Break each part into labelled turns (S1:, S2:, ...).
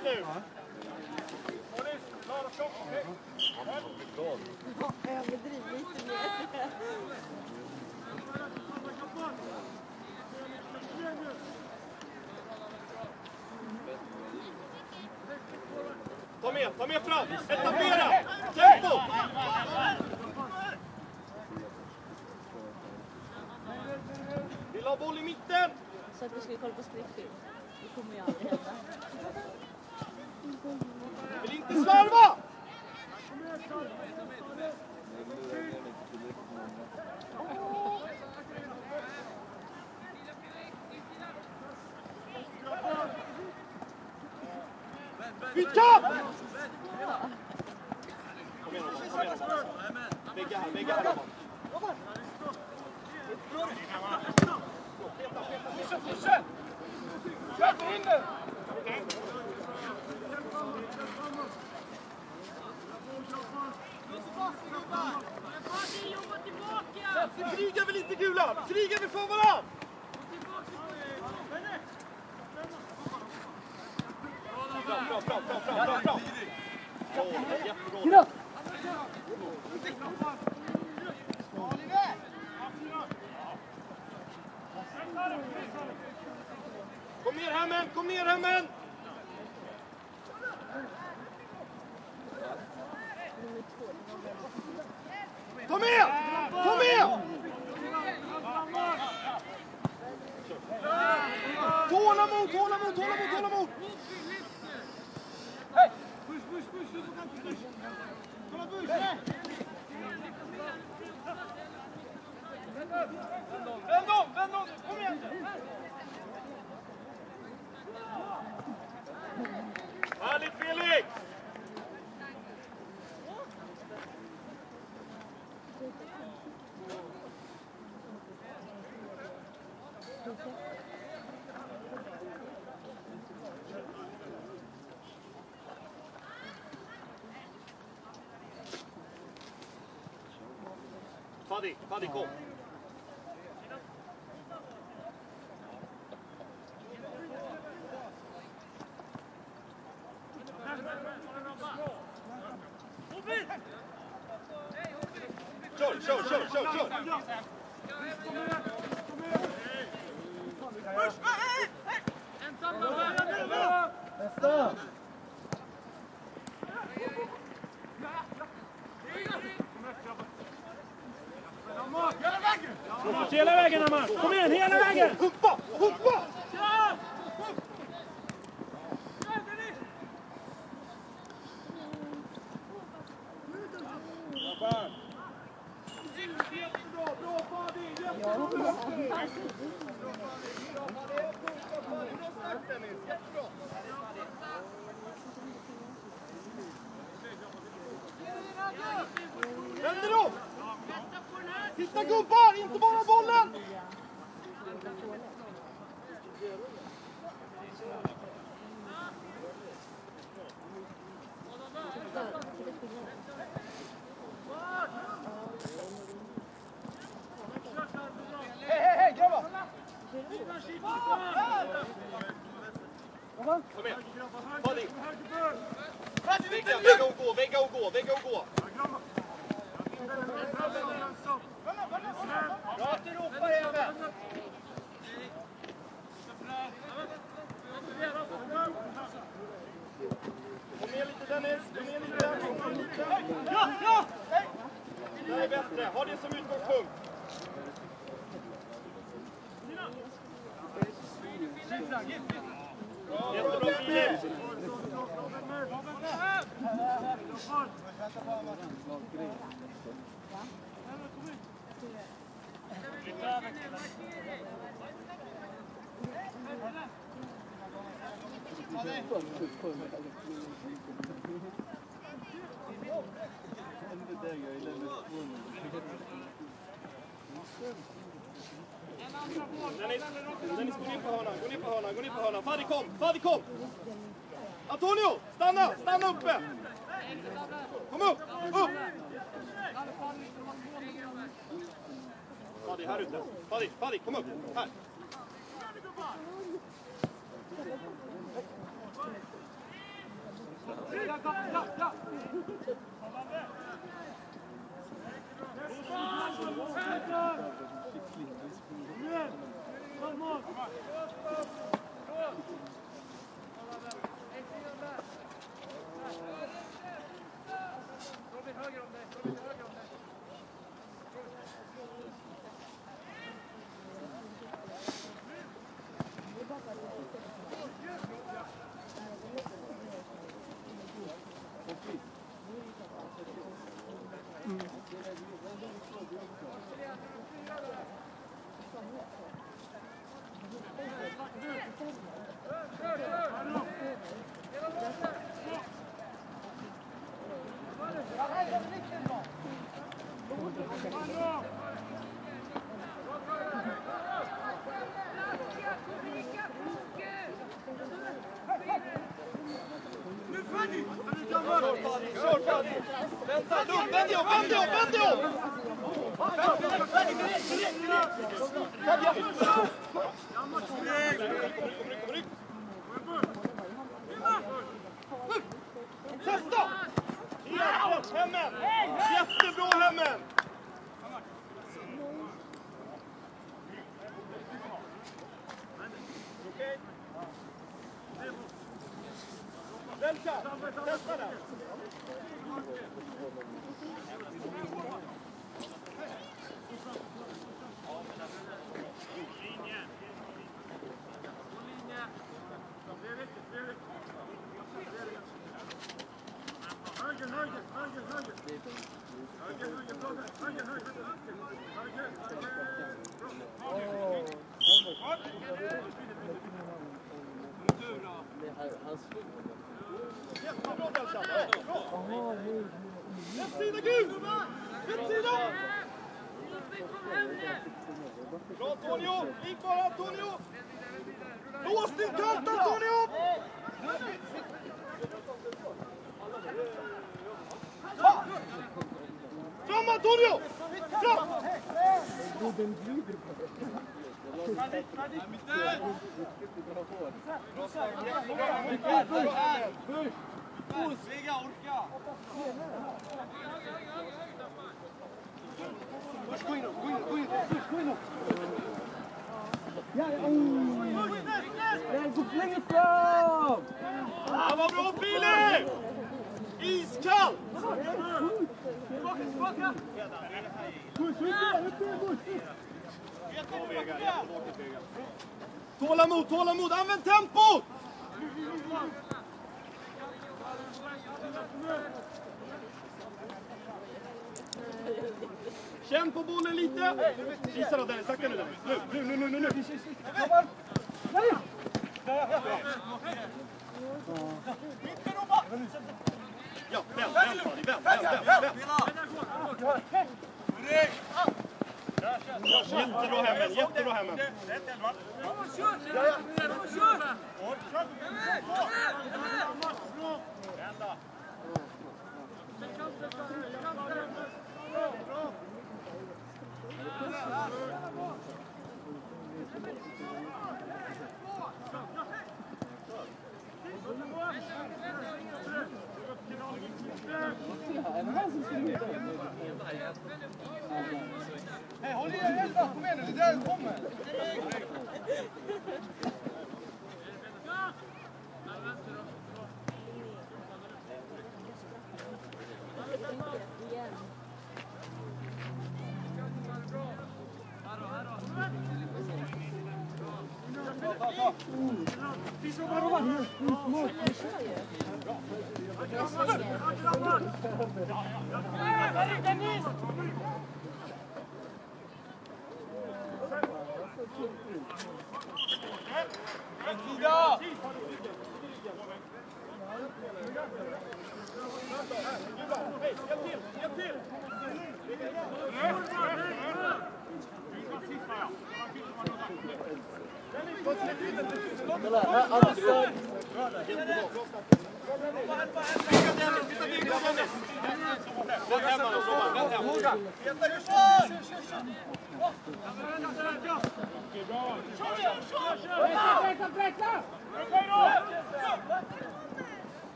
S1: nu.
S2: Överdriv lite mer.
S1: Ta med fram! Etablera! Tempo! Vill ha boll i mitten!
S2: Så att vi ska kolla på skräckfilm. Det kommer ju aldrig hända.
S1: Vill inte slarva! Bytkapp! Kom igen. Vägga här. Fortsätt! Köp in den! Vi krigar väl inte, Gula? Vi krigar väl för varandra? Fram. Jättebra. Kom ner, Hemmen! Ta med! Tålamod! Hej! Push! Kolla push! Vänd om! Kom igen! Härligt, Felix! Fadi, kom! Kör! Nästa! Hela vägen, Amar! Kom igen, hela vägen! Hoppa! Bra, Fadi! Jättebra! Vänder upp! Titta gubbar, inte bara bollen! Hej, grabbar! Kom igen, Fadi! Vägga och gå! Bra till Europa, Hemmen! Kom ner lite, Dennis! Ja! Det är bättre, ha det som utgångspunkt! Jättebra, Filip! Dennis, gå ner på hörnan. Fadi, kom! Antonio, stanna uppe! Kom upp! Fadi, här ute. Fadi, kom upp. Här. Vänta, lugn, vänd dig om! Testa! Hemmen! Jättebra, Hemmen! Okej? Delta, testa den! Rätt sida, Gud! Rätt sida! Bra, Antonio! Gick bara, Antonio! Lås din kant, Antonio! Fram, Antonio! Fram! Svega, orka! Gå in.
S3: Gå längre fram!
S1: Ah, vad bra, Filip! Iskall! Tålamod! Använd tempot! Känn på bollen lite. Gissa då, Dennis. Sakta nu, Dennis. Nu. Ja, vänd. Jättebra, Hemmen. Hej, håll i er hjälpa! Kom igen nu, det där kommer!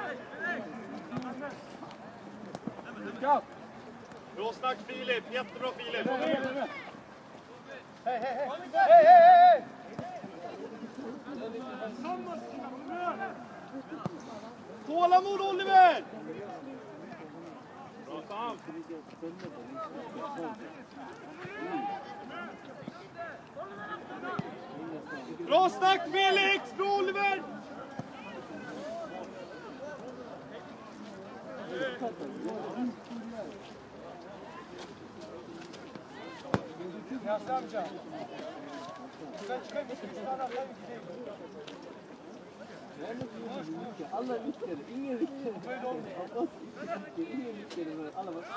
S1: Bra snack Filip, jättebra Filip. Hej! Tålamod Oliver! Bra Sam! Bra snack Felix! Bra Oliver! Yasin amca. Sen çıkabilirsin. Şu an atlayın gideyim.
S3: Allah bitleri, İngiliz bitleri.
S1: Böyle olmuyor.
S3: İngiliz bitleri böyle. Allah bak.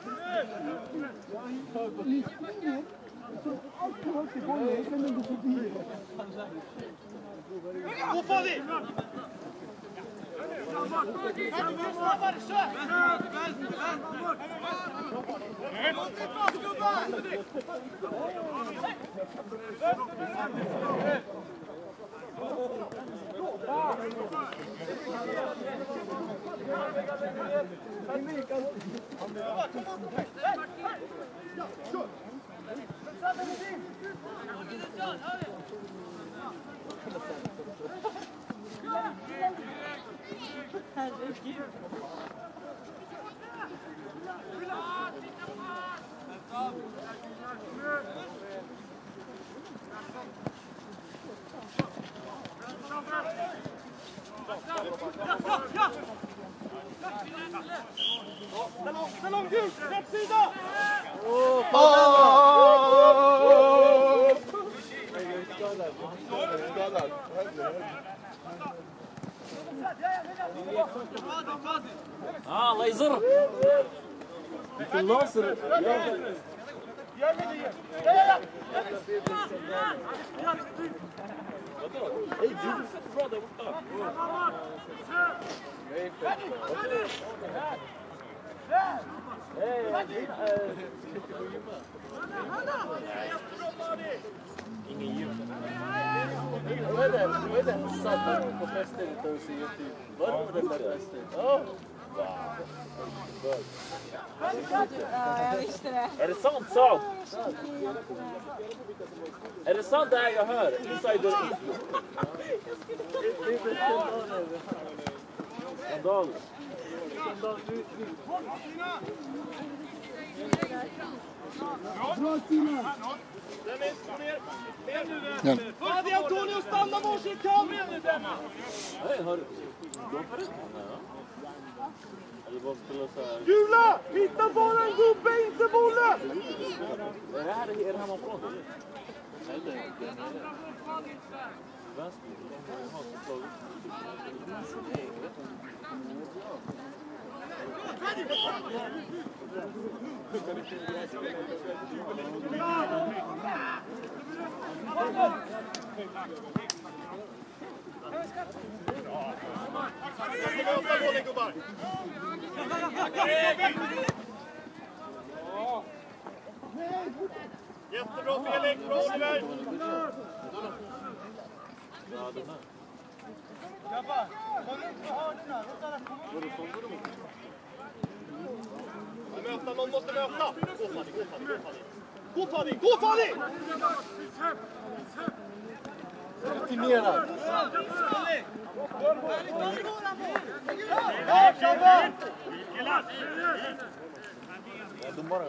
S1: Gå Fadi! Ställ om gult, rätt sida!
S3: laser! Vilken laser! Hej, du är fett bra där borta! Ingen gym. Vad är det? Satt på festen och ser YouTube. Vad är det där festen? Ja,
S2: jag visste det.
S3: är det sant? Är det sant det här jag hör? Insider info. Skandal.
S1: Fadi Antonio, stanna varsin kant!
S3: Nej, har du gått ut honom? Eller vad skulle jag säga?
S1: Gula! Hitta bara en gubbe, inte bollen!
S3: Är det här hemmaplan? Eller? Vänster?
S1: Jättebra Felix, bra Oliver! Grabbar, kom ut med hörnorna. Någon måste möta. Gå Fadi!
S3: Optimerad. De bara...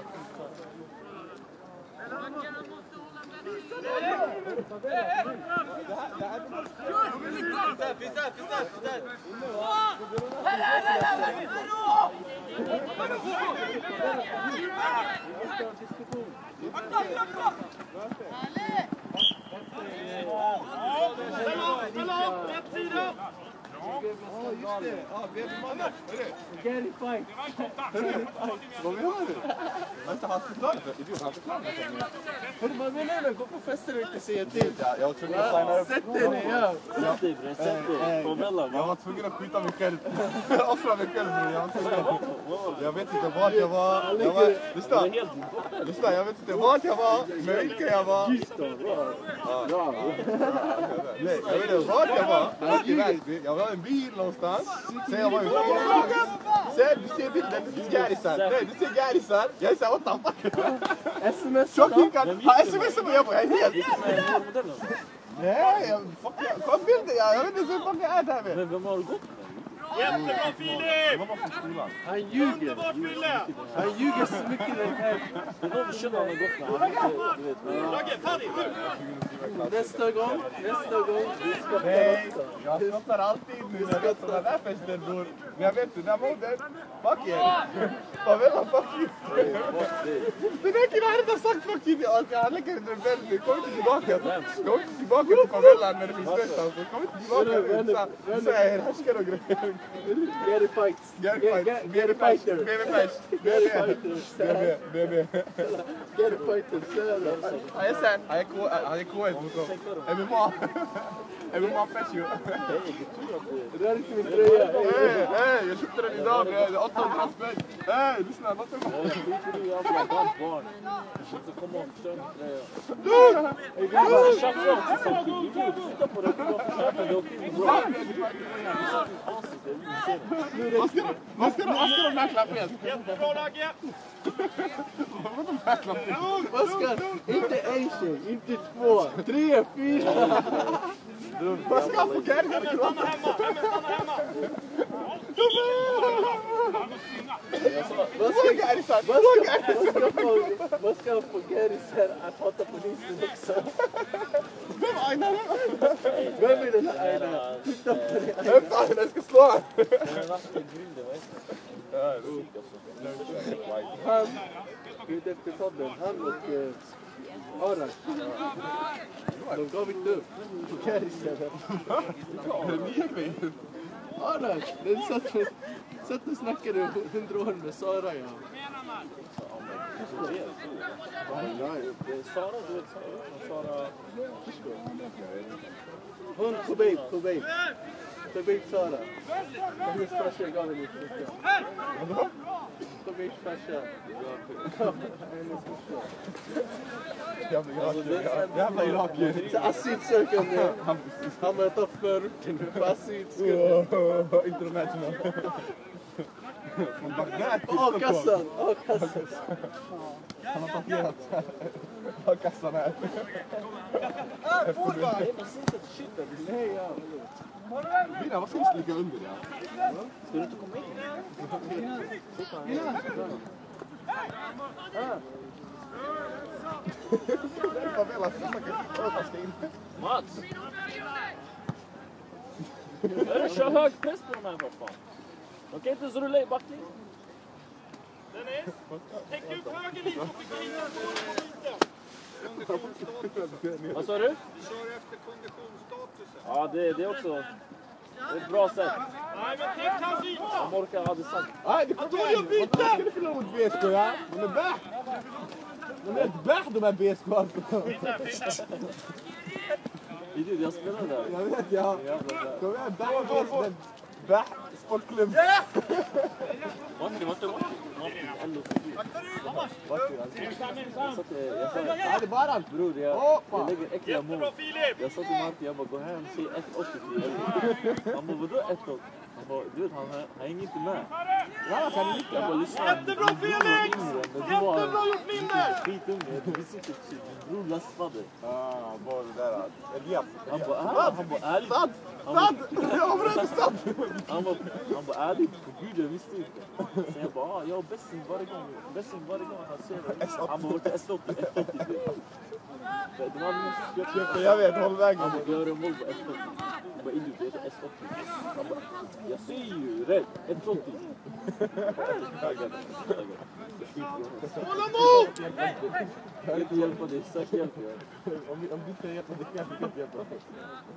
S1: Ställ av, rätt sida!
S4: Ja, just det. Ja, Bebemannen.
S3: Gary fight.
S4: Vad menar du? Vänta, han förklarar för idiot. Han förklarar för mig.
S3: Vad menar du? Gå på festen och inte säga till.
S4: Ja, jag var tvungen att signa upp.
S3: Sätt dig ner. Sätt dig.
S4: Jag var tvungen att skjuta mig själv. Offra mig själv. Jag vet inte vart jag var. Lyssna, jag vet inte vart jag var. Men vilka jag var. Nej, jag vet inte vart jag var. Jag var en bil någonstans. någonstans. Sen jag var ju sen du ser bilden, du ser Gärisar. Nej, du ser Gärisar. Jag är såhär, what the fuck?
S3: SMS.
S4: Tjockhinkad. Han smsar mig, jag bara, jag är helt... Nej, kom bilden, jag vet inte hur fuck jag är där med.
S3: Men vem har du gått med?
S1: Jättebra Filip!
S4: Man var från skolan.
S3: Han ljuger.
S1: Underbart Fille!
S3: Han ljuger så mycket den här. Det är någon vi känner han har gått med. Han inte, du vet.
S1: Ragge, ta dig!
S3: Nästa gång.
S4: Nej, jag skottar alltid nu när jag vet sådana där fester bror. Men jag vet den där moden, fuck er. Favela, fuck you. Den där killen hade inte sagt fuck you. Han lägger en rebell nu, kom inte tillbaka. Kom inte tillbaka till favelan när det finns fest alltså. Kom inte tillbaka. Så jag är härskare och grejer.
S3: Gary fights.
S4: Gary fighter. BB.
S3: Gary fighter.
S4: Han är sen, han är KS mot dem. MMA fest ju.
S3: Det är inte min tröja.
S4: Hej, jag köpte den idag med 800 spänn. Hej, lyssna, låt mig
S3: Jag skiter i att jag har barn. Så kom och förstör min tröja. Jag tjafsar också samtidigt. Du vill titta på det. Du bara försöker. Det är okej. Bra.
S4: Vad ska de mäkla fel?
S1: Jättebra Ragge!
S3: Oskar, inte en tjej, inte 2, 3, 4.
S4: Vad ska han få Gary?
S1: Stanna hemma!
S3: Vad ska han få Gary här att hata polisen också?
S4: Vem Aina?
S3: Vem är den här Aina? Titta på det.
S4: Hämta Aina, jag ska slå han.
S3: Han, ut efter podden, han och Aran. De gav inte upp på Gary istället. Aran, den satt och snackade 100 år med Sara, ja.
S5: Sara, du vet Sara.
S3: Hon, Kubayb Sara. Hennes farsa gav henne lite mycket. Kubaybs farsa. Hennes farsa.
S4: Jävla irakier.
S3: Så asylsökande. Han var tagit förorten för asylsökande.
S4: International. Från Bagdad till
S3: A-kassan.
S4: Han har tatuerat A-kassan här.
S3: Nej, ja.
S4: Mina, vad ska vi ligga under det?
S5: Ska du inte komma in? Mats! Kör hög press på de här för fan. De kan inte ens rulla i backling.
S1: Dennis, täck upp höger lite och fick in lite.
S5: Vad sa du?
S1: Vi kör efter konditionsstatusen.
S5: Ja, det är också ett bra sätt.
S1: Nej, men täck hans yta.
S5: De orkar hade sagt.
S4: Nej, det kommer igen. Vad ska du förlora mot BSK, ja? De är back. De är back, de här BSK alltså.
S5: Idiot, jag spelar där.
S4: Jag vet, ja. De är back. Back sportklubb.
S5: Vart
S4: Ja, det är bara allt.
S5: bror, jag lägger äckliga mål.
S1: Jättebra Filip.
S5: Jag sa till Martin, jag bara gå hem och se 1-80 till Elfsborg. Han bara, vadå 1-80? Han bara, du vet, han hänger inte med. Jag bara, lyssna.
S1: Jättebra Felix! Jättebra gjort Linder!
S5: Skitunge, vi sitter shit. Bror lastade.
S4: Ah, bara det där. Elias.
S5: Han bara, ärligt.
S4: Stad! Jag var beredd stad!
S5: Han bara, ärligt. Gud, jag visste inte. Sen jag bara, jag har Bessin varje gång han ser det. Han bara, vart är S80? Det var mest
S4: Jag vet, håll vägen.
S5: Han bara, gör en mål på S80. Jag bara, Ilju, det heter S80. Han bara, jag ser ju rätt. 180.
S1: Hålla mot!
S5: Jag kan inte hjälpa dig, sök hjälp.
S4: Om du inte hjälper dig, kan jag inte hjälpa dig.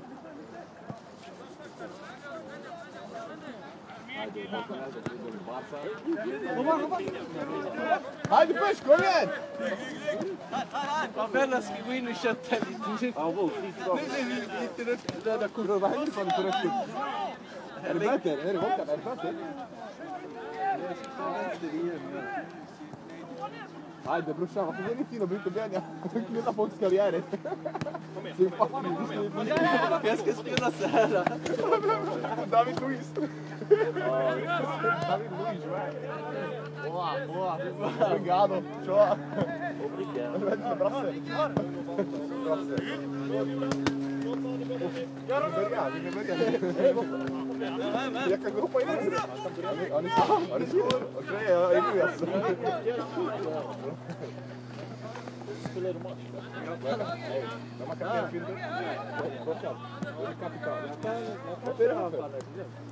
S4: Hajde push, kom igen!
S3: Favela ska gå in och kötta lite.
S5: Ja, vad skit bra.
S4: Nej, inte röda kurror. Vad händer på rött kort? Är det böter? Är det Håkan? Är det böter? Hajde brorsan, varför går ni inte in och bryter ben? Jag knullar folks karriärer.
S5: Jag ska spela så här.
S4: David Luiz. David Luiz, boa. Obrigado, tchau.
S5: Obrigado.
S4: Brasse. Vi börjar. Jag kan gå hoppa in. Ja, ni ser. Okej, jag är nu alltså.
S5: Spelar du match?
S4: När man kan göra filmer. Kapital. Vad är det här för?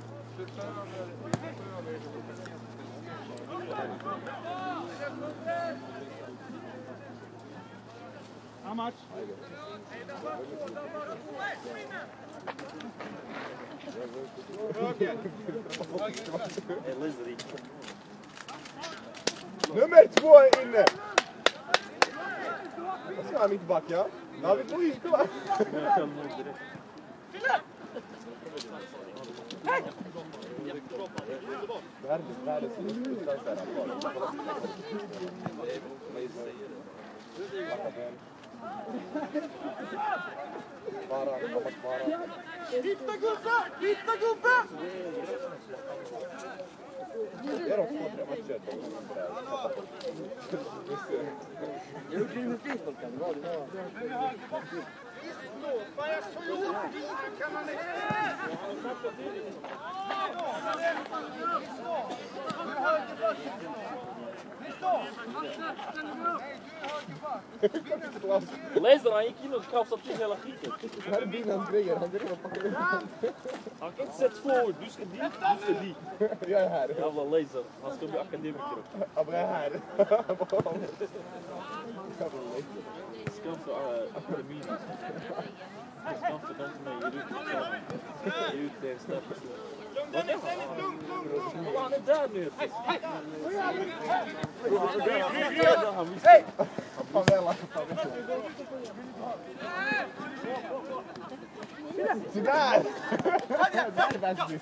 S1: How much?
S4: Nummer 2 är inne. Vad ska han mitt back, ja? David Luiz, kolla. Världens fruktansvärda Bara.
S1: Hitta gubbe!
S4: Det är de 2-3 matcher.
S6: Jag gjorde ju med frisboll kan det vara.
S1: Vad jag så gjort? Kan man inte...
S5: Laser, han gick in och kaosade till hela skiten.
S4: Det här är bilens grejer. Han går in och packar ut.
S5: Han kan inte sätta 2 ord. Du ska dit.
S4: Jag är här.
S5: Jävla laser. Han ska bli akademiker.
S4: Ja, men jag är här.
S5: Skam för akademin. Skam för de som är i utländska personer. Han är där nu. Han visste.
S4: Favela. Sådär! Det är vänster.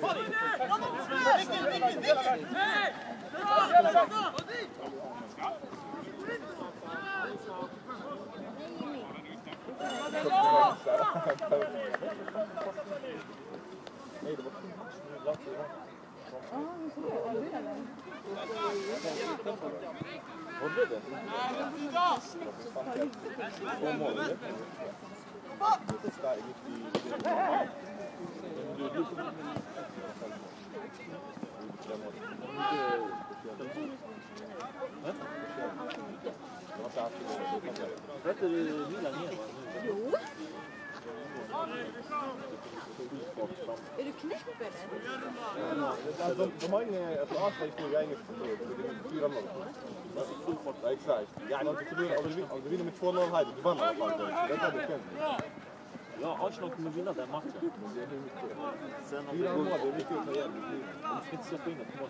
S5: Vad blev det? 2 mål. Heter det Milan igen?
S2: Jo. Är du knäpp eller?
S4: De har ingen... Alltså Arsenal just nu, jag är ingen förlorad. Det är 4-0. Ja, exakt. Yani om du vinner med 2-0 här, du vann i alla fall. Det är det skönt.
S5: Ja, Arsenal kommer vinna den matchen. Sen om det
S4: 4 mål, det är mycket att ta igen.
S5: de ska inte släppa in ett mål.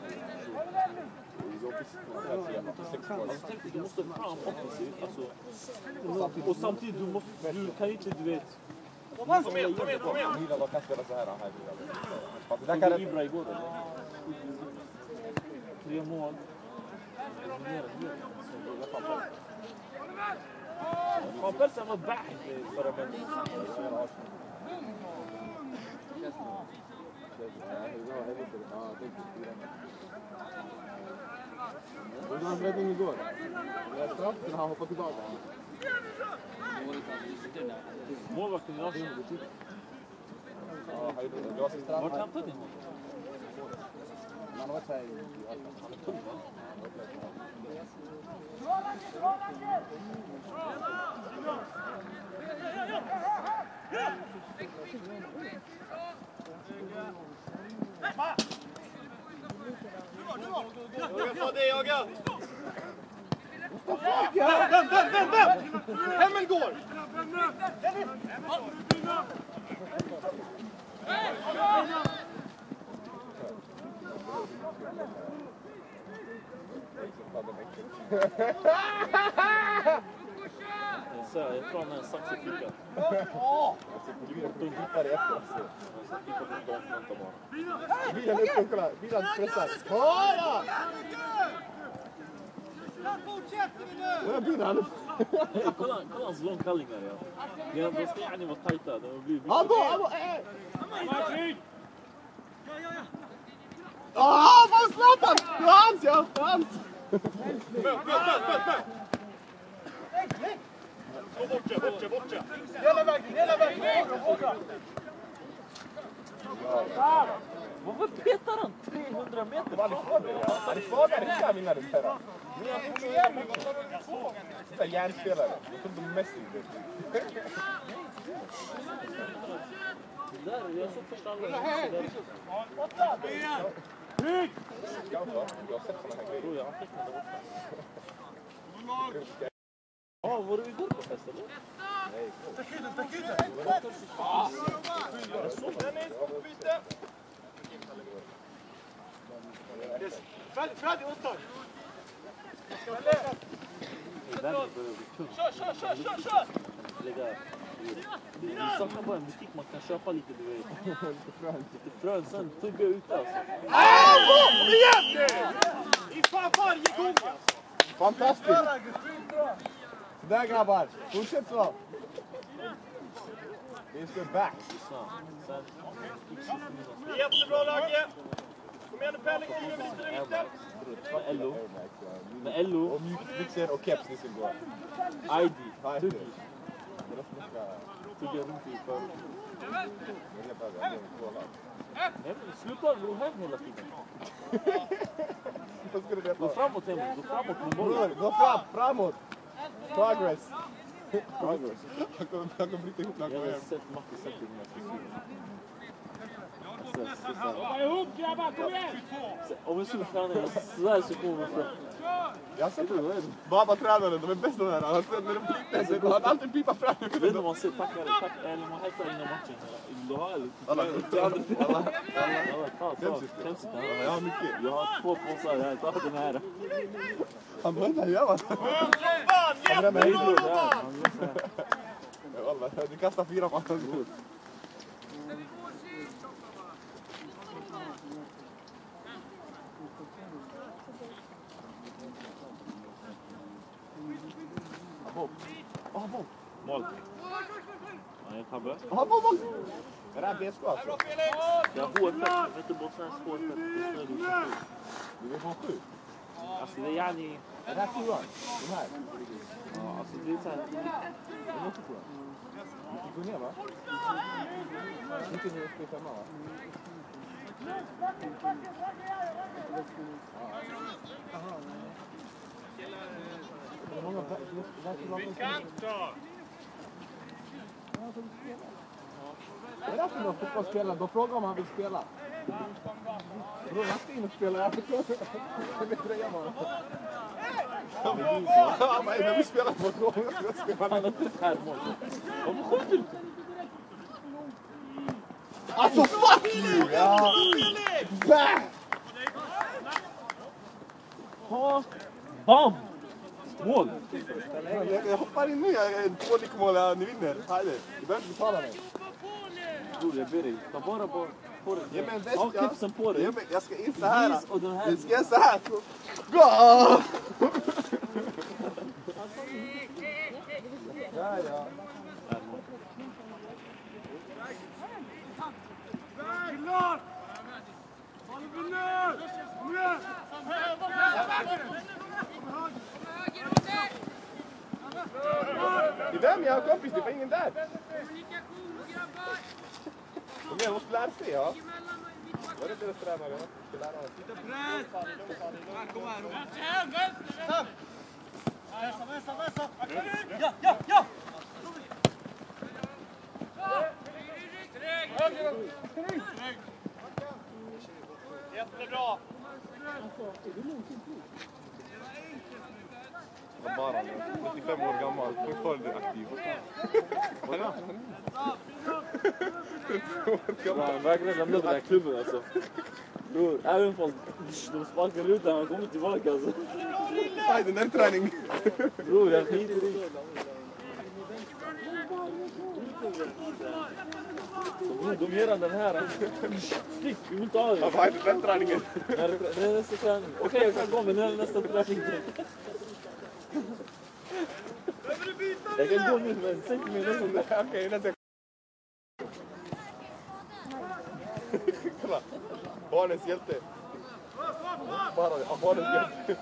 S5: Alltså, tänk dig, du måste fram offensivt. Alltså, och samtidigt, du kan inte, du vet...
S1: Kom igen!
S4: Milan kan spela så här.
S5: Det kan Ibra igår. 3 mål. Van Persie var back förra veckan.
S4: Det var en räddning igår. Jag straff när han hoppade tillbaka.
S5: Målvakten idag.
S4: Ja, det var sin straff.
S5: Vart hämtade ni honom?
S4: Han har varit här i...
S5: Han är tung, va?
S1: Jag får det, jaga! Vem? Hemmen går!
S5: Så jag tror han är en saxiflicka.
S4: De hittar efter. Bilen upp, kolla. Bilen pressar. Kolla! Jag blir han.
S5: Kolla hans långkallingar, ja. De ska gärna vara tajta. De blir...
S4: Abo! Vad Zlatan! Frans, ja! Frans!
S1: Bortse! Hela vägen!
S5: Varför petar han 300 meter?
S4: Han är svagare än jag vinner det här. Men jag får igen mig. Det är järnspelare. Jag tror de mest i det.
S5: Där, jag såg första halvan.
S4: Jag har sett såna här grejer.
S5: Tror jag antecknade borta. Ja, var du igår på fest eller?
S4: Nej.
S1: Freddy, åttar! Kör!
S5: Vi saknar bara en butik man kan köpa lite, du vet. Lite frön, sen tugga ut alltså.
S1: Igen! I fan varje gång!
S4: Fantastiskt! Sådär grabbar, fortsätt så! He's good back.
S1: Jättebra Ragge! Kom igen nu Pelle, gå vidare!
S5: Med Ello.
S4: Och mjukmixer och keps, det ska gå.
S5: ID.
S4: Tuggi.
S5: Tugga runt i för. Nej, sluta ro hem hela tiden. Gå framåt hem, gå framåt med bollen.
S4: Gå framåt. Progress. Han kommer bryta ihop när han
S5: Jag
S4: kommer
S5: har
S4: hem.
S5: sett Matti sätta in den här
S1: Hoppa ihop grabbar, kom igen!
S5: om vi skulle träna sådär så kommer vi fram.
S4: Jag har sett det. Baba-tränaren, de är bästa där. Han har alltid pipat fram.
S5: Jag vet inte om man ser tack eller man hälsar innan matchen. Du har
S4: Alla.
S5: Jag har mycket. Jag har 2 påsar här. Ta den här.
S4: Han börjar göra
S1: Robban! Jättebra Robban!
S4: Du kastar 4 på hans bord. Bob.
S5: Mål. Nej, tabbe.
S4: Bob. Det där är BSK alltså.
S1: Bra Felix!
S5: Jag har hårfett. Vet du bara sån här hårfett.
S4: Du är från 7.
S5: Alltså det är yani...
S4: Är det här 7? De här?
S5: Ja, alltså det är så här...
S4: Det är också 7. Du fick gå ner va? Inte ner uppe i 5 va?
S1: Kant då!
S4: Det är därför någon fotbollsspelare, då frågar om han vill spela. Då är han in och spelar. Jag vet det bara. Ja, men när vi spelar på två
S5: Han har inte här mål. Om skjuter inte.
S4: Alltså fuck you! Ja! Bäh!
S5: Bam! Mål!
S4: Jag hoppar in nu, jag är 2 mål, ni vinner. Härligt. Du behöver inte betala mig.
S5: Bror, jag ber dig. Ta bara på det.
S4: Ge mig en väska.
S5: Ha kepsen på dig.
S4: Jag ska in så här.
S5: Och den här.
S4: Jag ska in så här. Gå! Ja.
S1: Klar! Bollen vinner! Kom igen!
S4: Det är vem jag har kompis, det var ingen där. Kom igen, måste lära sig, ja. Var det deras tränare? Jag ska lära oss.
S1: Lite press! Kom här, vänster! Vässa! Ja! Jättebra!
S4: Bara 75 år gammal, fortfarande aktiv.
S5: Han verkligen lämnat den här klubben alltså. Bror, även fast de sparkar ut när han kommer tillbaka alltså.
S4: Nej, den är träning.
S5: Bror, jag skiter i. De ger han den här. Stick, vi vill inte ha det.
S4: Vad är den träningen?
S5: Det är nästa träning. Okej, jag kan gå, men det är nästa träning. Jag kan gå nu med 6 minuter.
S4: Okej, nästa. Kolla. Barnens hjälte. Bara barnens hjälte.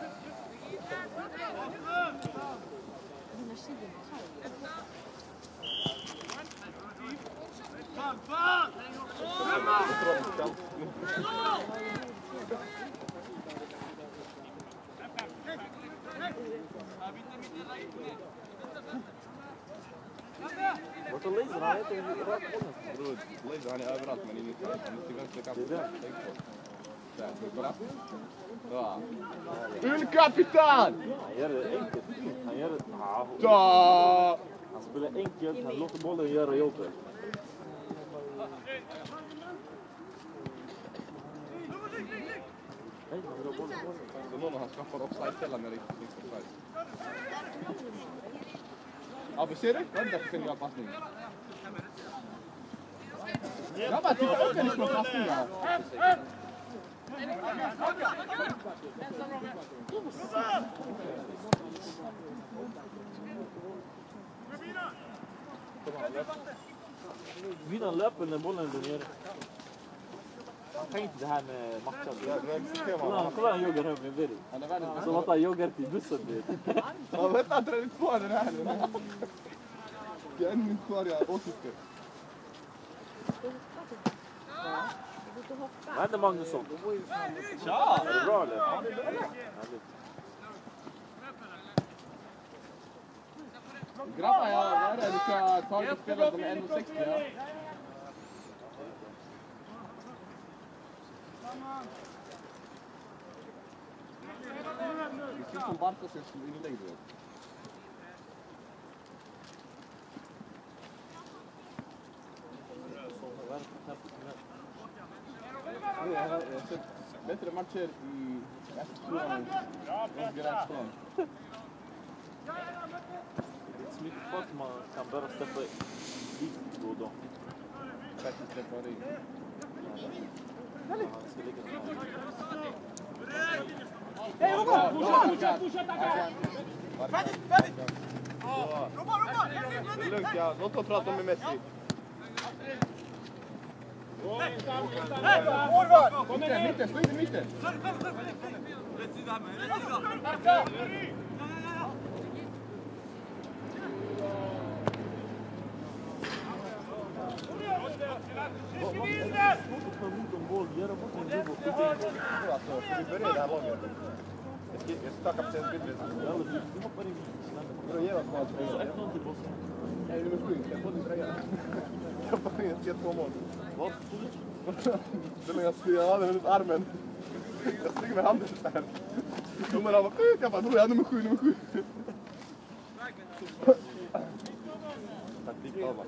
S5: Vart är Laser? Han heter rakt bollen.
S4: Bror, Laser han är överallt men inget där. Han är till vänster kanten. Tänk på. Där, kolla. Ja. Ullkapitan!
S5: Han gör det enkelt. Han gör det...
S4: Ja.
S5: Han spelar enkelt. Han låter bollen göra jobbet. Nej, han vill ha bollen.
S4: Så någon han skaffar offside-fällan när det inte finns offside. Ja, men ser du? Vänta till sen jag passning. Grabbar, titta upp när ni slår passningar.
S5: Vinnaren löper när bollen är där nere. Han kan inte det här med matchen. Kolla han joggar hem med Berry. Som att han joggar till bussen.
S4: Ja, vänta, han tränar kvar den här. Det är ännu kvar jag åsikter.
S5: Vad händer Magnusson?
S4: Tja!
S5: Är det bra eller?
S4: Grabbar, vad är det? Du ska ta och spela de 1,60, ja? Det ser ut som Barca ser som inlägg, du vet. Jag har sett bättre matcher i Eskilstuna än Gränsson.
S5: Det är så mycket folk man kan börja släppa dit då och då.
S4: Bättre släppa in.
S1: Hej, Robert! Fortsätt! Färdigt! Robert!
S4: Det är lugnt, ja. Låt oss prata med Messi. Mitten, stå in i mitten. Alltså, vi börjar det här laget. Jag ska ta kapten bilden. Ge oss vad som är. Nej, nummer 7. Jag får din tröja. Jag får in ett 2 mål.
S5: Vad?
S4: Jag hade den ut armen. Jag springer med handen så här. Domaren bara, jag bara, jag är nummer 7.
S5: Taktik av.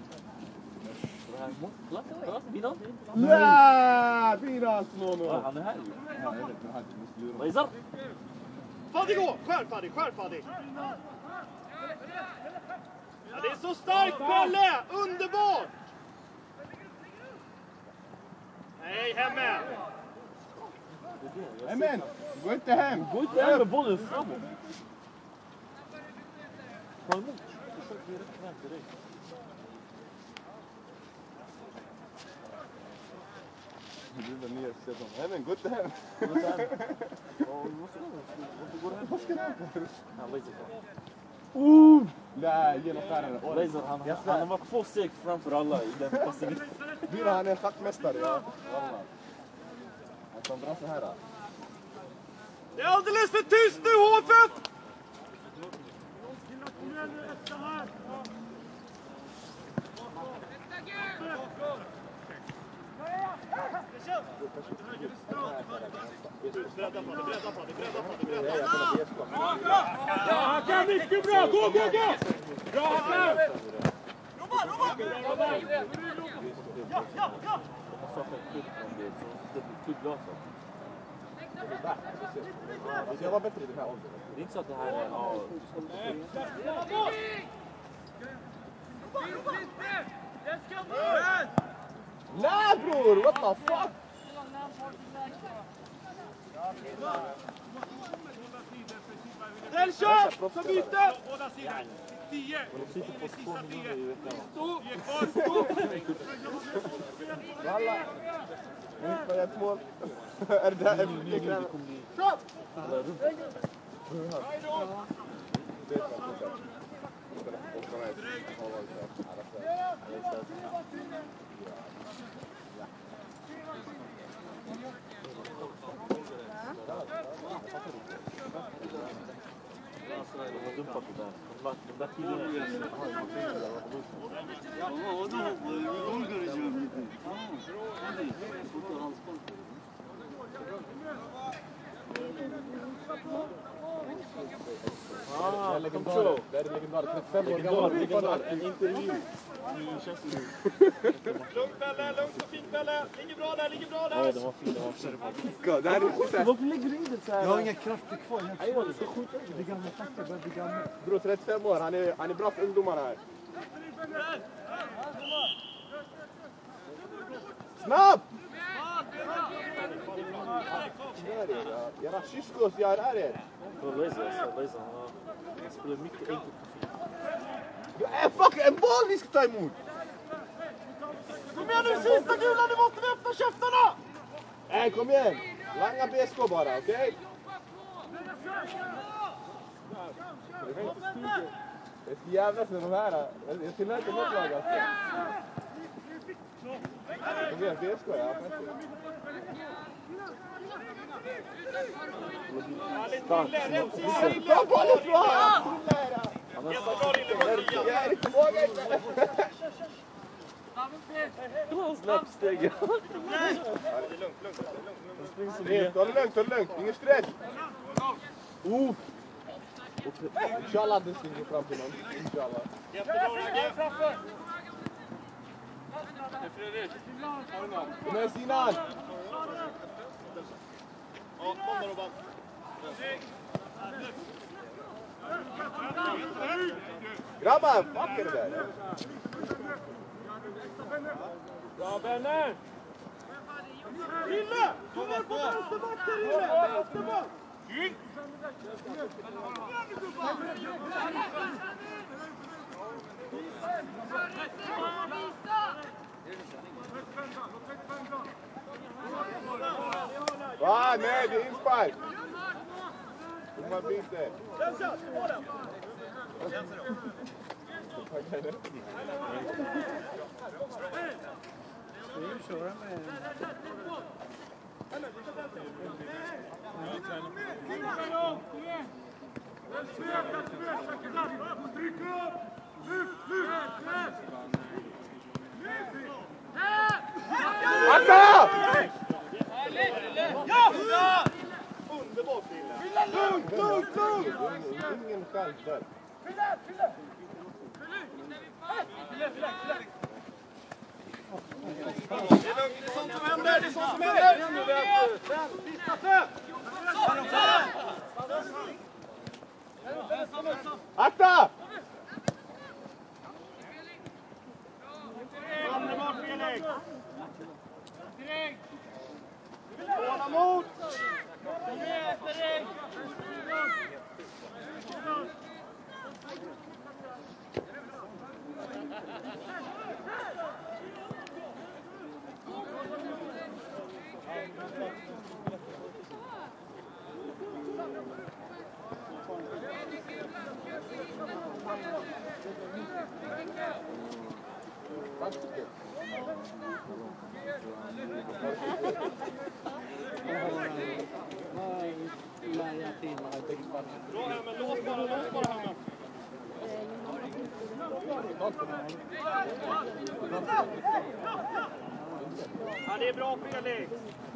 S5: Binan?
S4: Nej, Binan slår nu.
S5: Han är här ju.
S4: Ja, jag vet, men han måste lura.
S5: Laser!
S1: Faddi gå! Skär Faddi! Ja, det är så starkt, Pelle! Underbart! Nej, hemme!
S4: Amen! Gå inte hem!
S5: Gå inte hem med bollen framåt! Ta emot! Försök ge rätt väg till dig.
S4: Du är nya säsong. Amen, gå inte hem!
S5: Gå inte hem. Varför går du hem?
S4: Vad ska du hem?
S5: Han Laser kvar.
S4: Nej, genom skärren.
S5: Laser, han var 2 steg framför alla i den passningen.
S4: Binan, han är en schackmästare, ja. Han kan dra så här.
S1: Det är alldeles för tyst nu, HFF!
S7: Ja, Hakan, mycket bra! Gå! Bra, Hakan!
S1: Robert! Ja!
S4: Vi ska vara bättre i den här åldern.
S5: Det är inte så att det här är...
S4: Nej, bror! What the fuck?
S1: Ställ kör! Så byte!
S3: De sitter på 2 miljoner i veckan.
S4: Alla. Nyt mä jäät mål. Är det där mycket kräver? Stopp!
S3: De har dumpat det där. De där tiderna.
S4: Det är legendar. Det är legendar. 35 år gammal.
S3: En intervju i Chelsea.
S1: Lugnt Pelle, lugnt och fint Pelle. Ligger bra där, ligger bra där.
S3: Nej, det var fint.
S4: Det här är inte
S3: Varför lägger du in det så här?
S6: Jag har inga krafter kvar.
S3: Jag ska skjuta
S6: Det gamla takter börjar bli gamla.
S4: Bror, 35 år. Han är bra för ungdomarna här. Snabb! Jävla kyskos, jag är här er.
S3: Leza, han spelar mycket enkelt.
S4: Fuck, en boll vi ska ta emot!
S1: Kom igen nu, sista gulan, nu måste vi öppna käftarna!
S4: Nej, kom igen! Langa BSK bara, okej? Jag ska jävlas med de här. Jag tillhör inte något lag alltså. Kom igen, BSK ja. Ta bollen från honom!
S1: Jättebra Rille på 10.
S4: Jag är inte vågar inte!
S3: Snabbsteg.
S4: Ta det lugnt, ingen stress! Inshallah det springer fram till någon. Inshallah.
S1: Jättebra Ragge.
S4: Kom igen Sinan!
S1: Ja, kom då Robban.
S4: Grabbar, fuck är det där?
S7: Bra vänner!
S1: Rille! Kom ner på vänsterbacken Rille! Vänsterback!
S4: Va, nej det är inspark! Hur man finns det?
S1: Jensa, på den!
S4: Akta!
S1: Ja! Underbart Rille! Lugnt!
S4: Ingen chans där.
S1: Det är sånt som händer, det är sånt som händer!
S4: Akta!
S1: Underbart Felix! Båda mot! Bra Hemmen, lås bara Hemmen. Ja, det är bra Felix.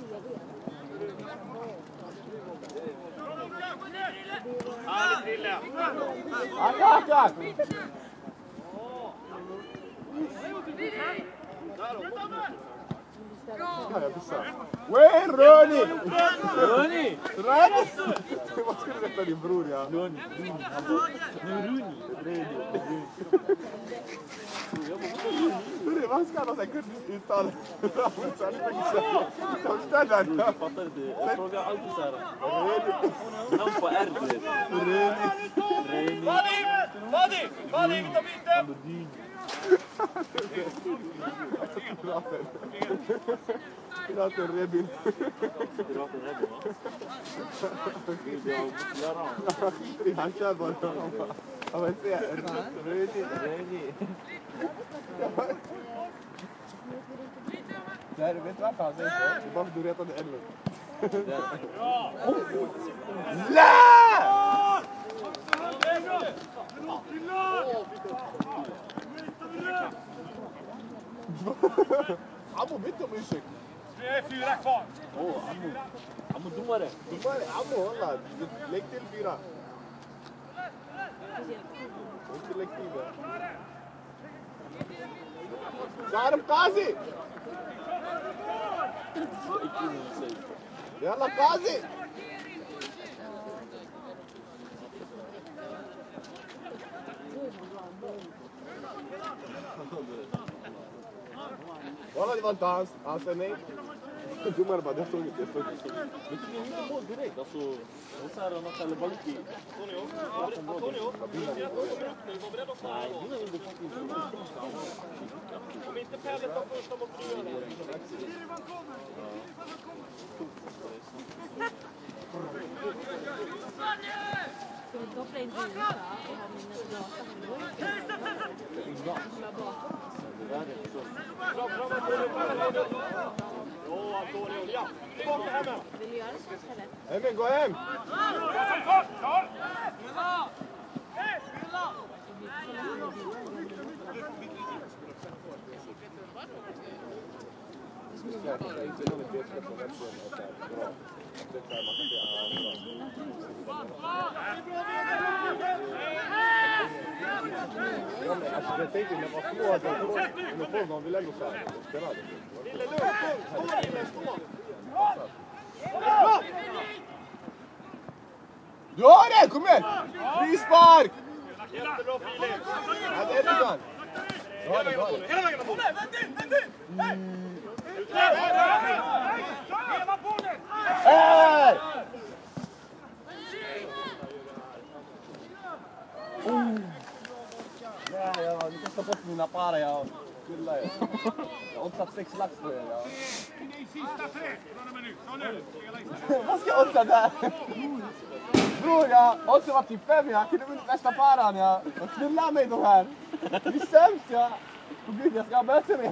S1: Härligt Rille.
S4: Akta! Ja, jag missar. Wayne Röni!
S3: Röni!
S4: Vad ska du veta din bror ja?
S3: Röni.
S4: Hörru, vad ska han ha såhär kurtiskt uttal? Som ställer den.
S5: Jag fattar inte. Jag frågar alltid såhär. Namn på R, du vet. Röni.
S1: Vadi, vi tar byte!
S4: Piraten Rebin.
S5: Piraten Rebin, va? Jag måste göra honom.
S4: Han kör bara. Han vill se. Röni. Där, vet du varför han säger så? Det är bara för att du retade Ellen. LÄ! Ammo, bytte om ursäkt.
S1: Det är 4 kvar.
S5: Ammo domare.
S4: Ammo, hålla. Lägg till 4. Inte lägg till det. Sarm Qazi! Yalla Qazi! Walla, det var inte hans. Han sa nej. Domaren bara, jag såg inte.
S5: Men det blir inte mål direkt. Alltså, och så här har Natalie Balki.
S1: Antonio.
S5: Nej, det är inte faktiskt.
S1: Om inte Pelle tar första mot 3.
S2: Ska vi koppla in Visa och ha mina data från då?
S1: Antonio, ja. Tillbaka hemma.
S2: Vill du göra så istället?
S4: Emil, gå hem! Jag tänkte när man får att uniform, man vill ändå spela det.
S1: Lille lugn, stå Lille, stå.
S4: Du har det, kom igen! Frispark!
S1: Jättebra Filip.
S4: Ja, det är det sant.
S1: Hela vägen Antonio, hela vägen Antonio.
S4: Hej! Ja, ni kan ta bort mina para, ja. Kulla, ja. Jag har oddsat 6 lax på er, ja. Vad ska jag oddsa där? Bror, jag oddsade var typ 5, jag kunde vinna värsta paran, ja. Jag knullar mig de här. Det är sämst, ja. Och gud, jag ska ha möte med.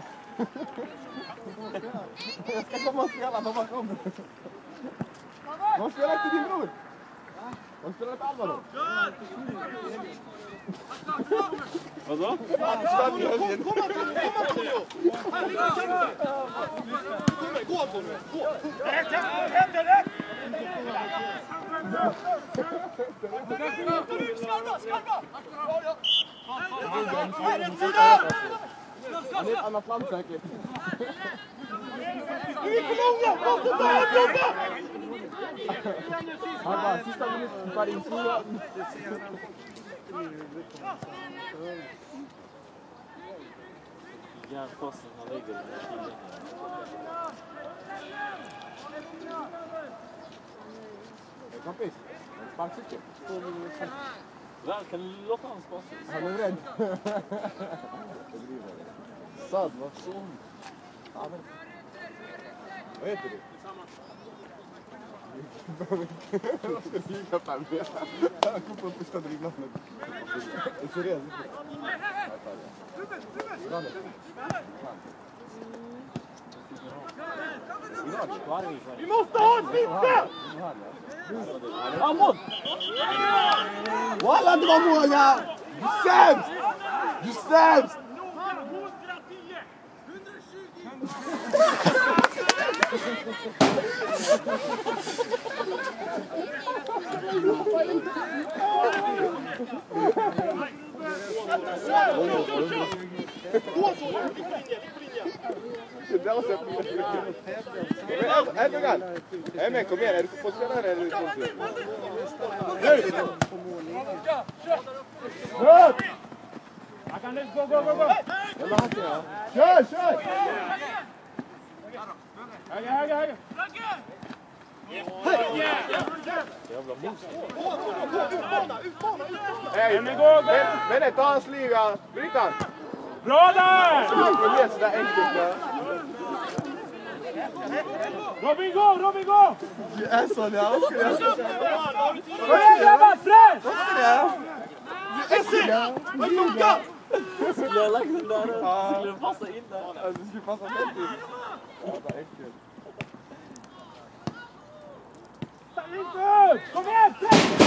S4: Jag ska komma och spela, mamma kommer. Vad spelar inte din bror? Vad spelar inte Alvaro?
S5: Vadå?
S1: Kom Antonio. Gå Antonio, gå.
S4: Han är ett annat land säkert. Han bara, sista minuten bara in sura.
S5: Järnposten han lägger den där killen.
S4: Kompis, sparkcykel.
S5: Kan du låta hans passa?
S4: Han är rädd. Sad, vad så ont. Vad heter du? Jag ska liga på mig. Han kom på första dribblandet. Det är seriöst.
S1: Vi måste ha en byte!
S5: Amon!
S4: Walla, det var mål, ja! Du är sämst! Du är sämst! 100. Kom igen, är du fotbollsspelare eller är du fotbollsspelare?
S7: Hakan, let's go, go, go, go!
S4: Kör, kör!
S7: Höger!
S3: Jävla motstånd.
S4: Hej, Venne, ta hans liga. Bryt han.
S7: Bra där!
S4: Det är sådär enkelt där.
S7: Robin, gå!
S4: Alltså, det här ska jag...
S7: Kom grabbar, fräsch!
S4: Vad ska det?
S1: Essi! Vad funkar?
S5: Skulle jag lagt den där skulle den passa in där.
S4: Ja, det skulle passa fett in. Jävla äckligt.
S7: Kom igen, fräsch!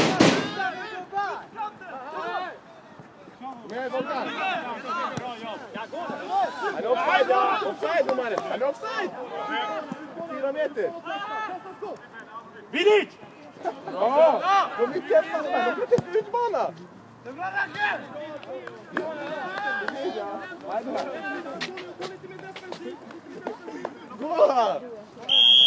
S4: Kom igen, Volkan! Han är offside, ja! Offside, domare! Han är offside! 4 meter!
S7: Vidic!
S4: Bra! De är kämpa de här, de kan inte utmana! Gå!